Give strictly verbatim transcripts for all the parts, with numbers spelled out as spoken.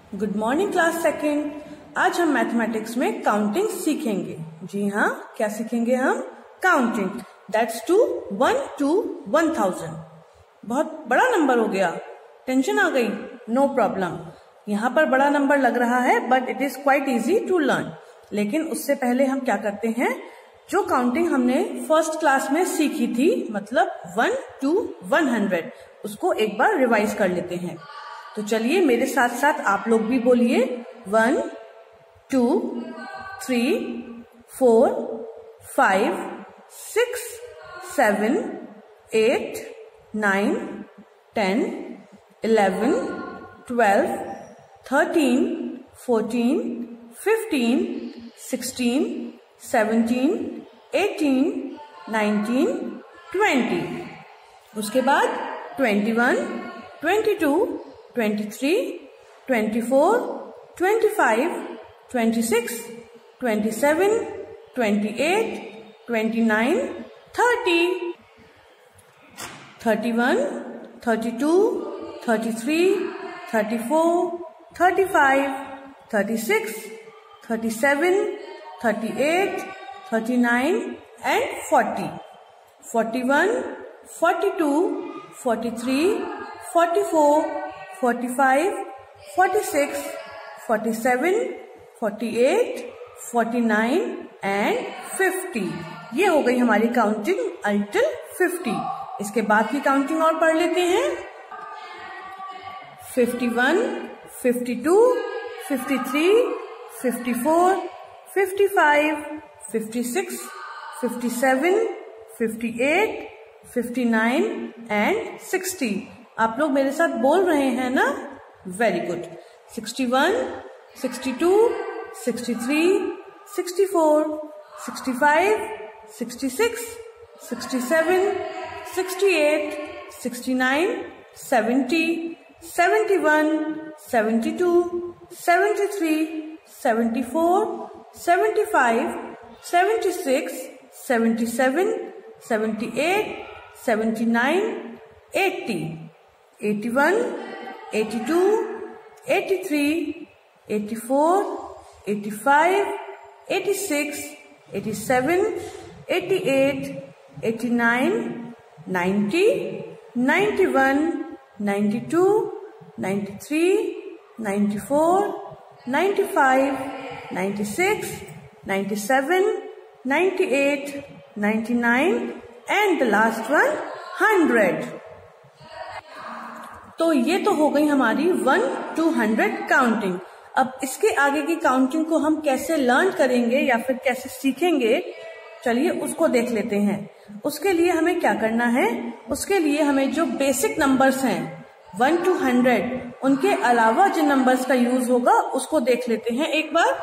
Good morning class second. आज हम mathematics में काउंटिंग सीखेंगे। जी हाँ, क्या सीखेंगे हम? Counting. That's two one to one thousand. बहुत बड़ा नंबर हो गया, टेंशन आ गई? No problem. यहाँ पर बड़ा नंबर लग रहा है but it is quite easy to learn. लेकिन उससे पहले हम क्या करते हैं, जो काउंटिंग हमने फर्स्ट क्लास में सीखी थी, मतलब वन टू वन हंड्रेड, उसको एक बार रिवाइज कर लेते हैं। तो चलिए मेरे साथ साथ आप लोग भी बोलिए। One two three four five six seven eight nine ten eleven twelve thirteen fourteen fifteen sixteen seventeen eighteen nineteen twenty. उसके बाद twenty one twenty two twenty three twenty four twenty five twenty six twenty seven twenty eight twenty nine thirty thirty one thirty two thirty three thirty four thirty five thirty six thirty seven thirty eight thirty nine and forty forty one forty two forty three forty four forty five forty six forty seven forty eight forty nine and fifty. ये हो गई हमारी counting अल्टिल fifty. इसके बाद की counting और पढ़ लेते हैं। Fifty one fifty two fifty three fifty four fifty five fifty six fifty seven fifty eight fifty nine and sixty. आप लोग मेरे साथ बोल रहे हैं ना? Very good. Sixty one sixty two sixty three sixty four sixty five sixty six sixty seven sixty eight sixty nine seventy seventy one seventy two seventy three seventy four seventy five seventy six seventy seven seventy eight seventy nine eighty eighty one eighty two eighty three eighty four eighty five eighty six eighty seven eighty eight eighty nine ninety ninety one ninety two ninety three ninety four ninety five ninety six ninety seven ninety eight ninety nine and the last one hundred. तो ये तो हो गई हमारी one two hundred counting. अब इसके आगे की काउंटिंग को हम कैसे लर्न करेंगे या फिर कैसे सीखेंगे, चलिए उसको देख लेते हैं। उसके लिए हमें क्या करना है, उसके लिए हमें जो बेसिक नंबर्स हैं वन टू हंड्रेड, उनके अलावा जिन नंबर्स का यूज होगा उसको देख लेते हैं एक बार।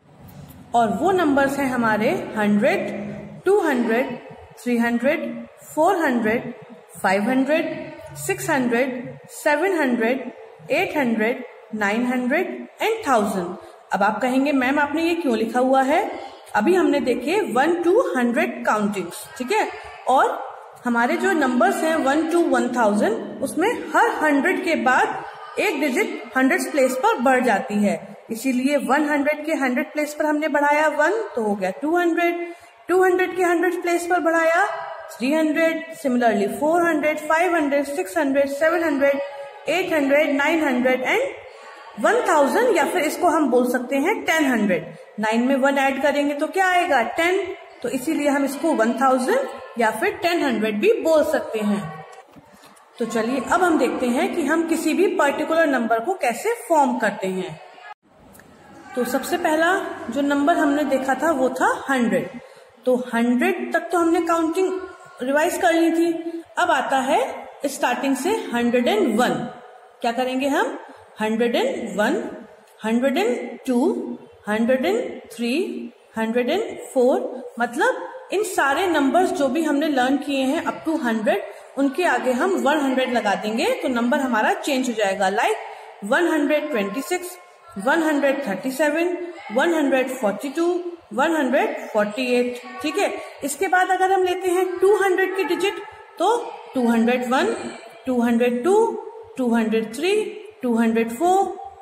और वो नंबर्स हैं हमारे hundred, two hundred, three hundred, four hundred, five hundred, six hundred, seven hundred, eight hundred, nine hundred and thousand. अब आप कहेंगे मैम आपने ये क्यों लिखा हुआ है? अभी हमने देखे वन टू हंड्रेड काउंटिंग्स, ठीक है? और हमारे जो नंबर्स हैं वन टू वन थाउजेंड, उसमें हर हंड्रेड के बाद एक डिजिट हंड्रेड प्लेस पर बढ़ जाती है। इसीलिए वन हंड्रेड के हंड्रेड प्लेस पर हमने बढ़ाया वन, तो हो गया टू हंड्रेड। टू हंड्रेड के हंड्रेड प्लेस पर बढ़ाया three hundred, similarly four hundred, five hundred, six hundred, seven hundred, eight hundred, nine hundred and one thousand, या फिर इसको हम बोल सकते हैं टेन हंड्रेड। नाइन में वन ऐड करेंगे तो क्या आएगा? टेन। तो इसीलिए हम इसको वन थाउजेंड या फिर टेन हंड्रेड भी बोल सकते हैं। तो चलिए अब हम देखते हैं कि हम किसी भी पर्टिकुलर नंबर को कैसे फॉर्म करते हैं। तो सबसे पहला जो नंबर हमने देखा था वो था हंड्रेड। तो हंड्रेड तक तो हमने काउंटिंग रिवाइज कर ली थी। अब आता है स्टार्टिंग से हंड्रेड एंड वन। क्या करेंगे हम? Hundred and one, hundred and two, hundred and three, hundred and four, मतलब इन सारे नंबर्स जो भी हमने लर्न किए हैं अप टू हंड्रेड, उनके आगे हम वन हंड्रेड लगा देंगे तो नंबर हमारा चेंज हो जाएगा। Like one hundred twenty six, one hundred thirty seven, one hundred forty two, one hundred forty eight. ठीक है, इसके बाद अगर हम लेते हैं टू हंड्रेड की डिजिट तो two hundred one, to hundred two, two hundred three, two hundred four,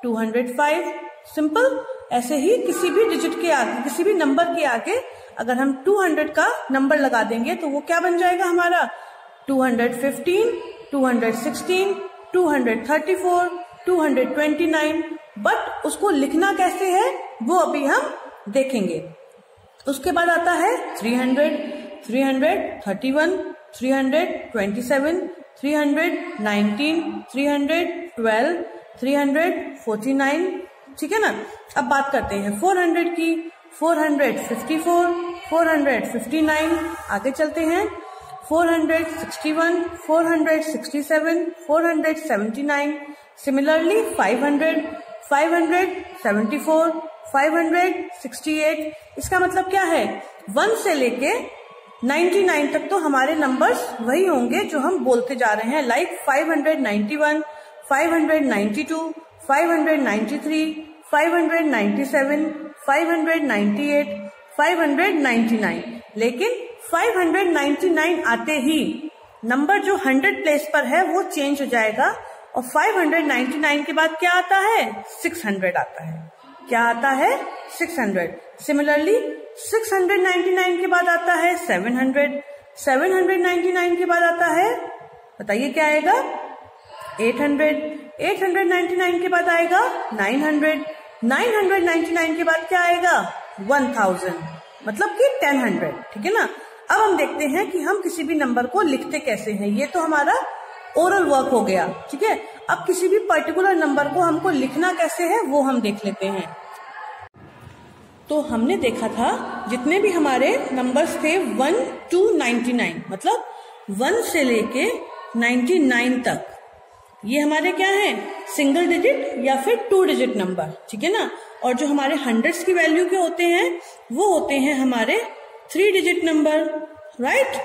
two hundred five. Simple. ऐसे ही किसी भी डिजिट के आगे, किसी भी नंबर के आगे अगर हम टू हंड्रेड का नंबर लगा देंगे तो वो क्या बन जाएगा हमारा, two hundred fifteen, two hundred sixteen, two hundred thirty four, two hundred twenty nine. But उसको लिखना कैसे है वो अभी हम देखेंगे। उसके बाद आता है three hundred, three hundred thirty one, three hundred twenty seven, three hundred nineteen, three hundred twelve, three hundred forty nine. ठीक है ना। अब बात करते हैं फोर हंड्रेड की, four hundred fifty four, four hundred fifty nine. आगे चलते हैं four hundred sixty one, four hundred sixty seven, four hundred seventy nine. Similarly five hundred, five hundred seventy four, five hundred sixty eight. इसका मतलब क्या है, one से लेके ninety nine तक तो हमारे नंबर्स वही होंगे जो हम बोलते जा रहे हैं। Like five hundred ninety one, five hundred ninety two, five hundred ninety three, five hundred ninety seven, five hundred ninety eight, five hundred ninety nine. लेकिन फाइव हंड्रेड नाइन्टी नाइन आते ही नंबर जो हंड्रेड प्लेस पर है वो change हो जाएगा और फाइव हंड्रेड नाइन्टी नाइन के बाद क्या आता है, सिक्स हंड्रेड आता है। क्या आता है, six hundred. Similarly six hundred ninety nine के बाद आता है seven hundred, seven hundred ninety nine के बाद आता है, बताइए क्या आएगा, eight hundred, eight hundred ninety nine के बाद आएगा nine hundred, nine hundred ninety nine के बाद क्या आएगा, वन थाउजेंड, मतलब कि टेन हंड्रेड। ठीक है ना। अब हम देखते हैं कि हम किसी भी नंबर को लिखते कैसे हैं। ये तो हमारा ओरल वर्क हो गया। ठीक है। अब किसी भी पर्टिकुलर नंबर को हमको लिखना कैसे है वो हम देख लेते हैं। तो हमने देखा था जितने भी हमारे नंबर्स थे वन टू नाइन्टी नाइन, मतलब वन से लेके नाइन्टी नाइन तक, ये हमारे क्या है, सिंगल डिजिट या फिर टू डिजिट नंबर। ठीक है ना। और जो हमारे हंड्रेड्स की वैल्यू के होते हैं वो होते हैं हमारे three digit number. Right.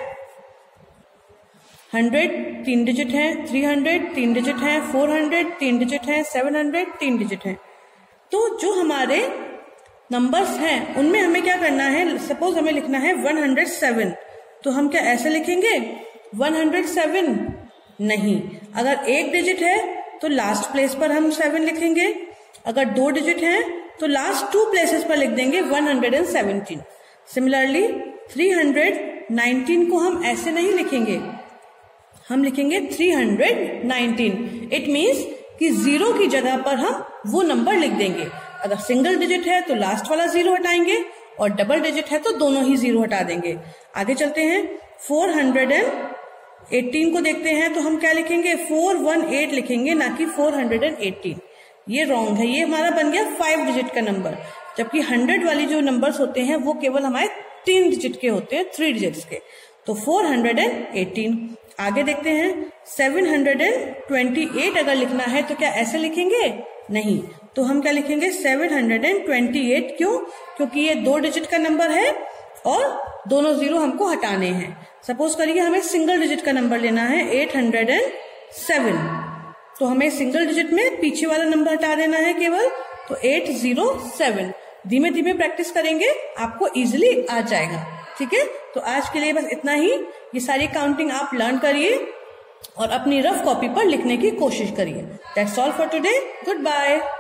Hundred तीन डिजिट है, थ्री हंड्रेड तीन डिजिट है, फोर हंड्रेड तीन डिजिट है, सेवन हंड्रेड तीन डिजिट है। तो जो हमारे नंबर्स हैं उनमें हमें क्या करना है, सपोज हमें लिखना है वन हंड्रेड सेवन, तो हम क्या ऐसे लिखेंगे वन हंड्रेड सेवन? नहीं। अगर एक डिजिट है तो लास्ट प्लेस पर हम सेवन लिखेंगे, अगर दो डिजिट है तो लास्ट टू प्लेसेस पर लिख देंगे one hundred seventeen. Similarly three hundred nineteen को हम ऐसे नहीं लिखेंगे, हम लिखेंगे three hundred nineteen. It means कि जीरो की जगह पर हम वो नंबर लिख देंगे। अगर सिंगल डिजिट है तो लास्ट वाला जीरो हटाएंगे और डबल डिजिट है तो दोनों ही जीरो हटा देंगे। आगे चलते हैं फोर हंड्रेड एटीन को देखते हैं तो हम क्या लिखेंगे, फोर वन एट लिखेंगे, ना कि फोर हंड्रेड एटीन। ये रॉन्ग है। ये हमारा बन गया फाइव डिजिट का नंबर, जबकि हंड्रेड वाली जो नंबर्स होते हैं वो केवल हमारे तीन डिजिट के होते हैं, थ्री डिजिट्स के। तो फोर हंड्रेड एटीन। आगे देखते हैं सेवन हंड्रेड ट्वेंटी एट अगर लिखना है तो क्या ऐसे लिखेंगे, नहीं। तो हम क्या लिखेंगे सेवन हंड्रेड ट्वेंटी एट। क्यों? क्योंकि ये दो डिजिट का नंबर है और दोनों जीरो हमको हटाने हैं। सपोज करिए हमें सिंगल डिजिट का नंबर लेना है एट हंड्रेड सेवन, तो हमें सिंगल डिजिट में पीछे वाला नंबर हटा देना है केवल, तो एट जीरो सेवन। धीमे धीमे प्रैक्टिस करेंगे आपको इजिली आ जाएगा। ठीक है। तो आज के लिए बस इतना ही। ये सारी काउंटिंग आप लर्न करिए और अपनी रफ कॉपी पर लिखने की कोशिश करिए। That's all for today. Good bye.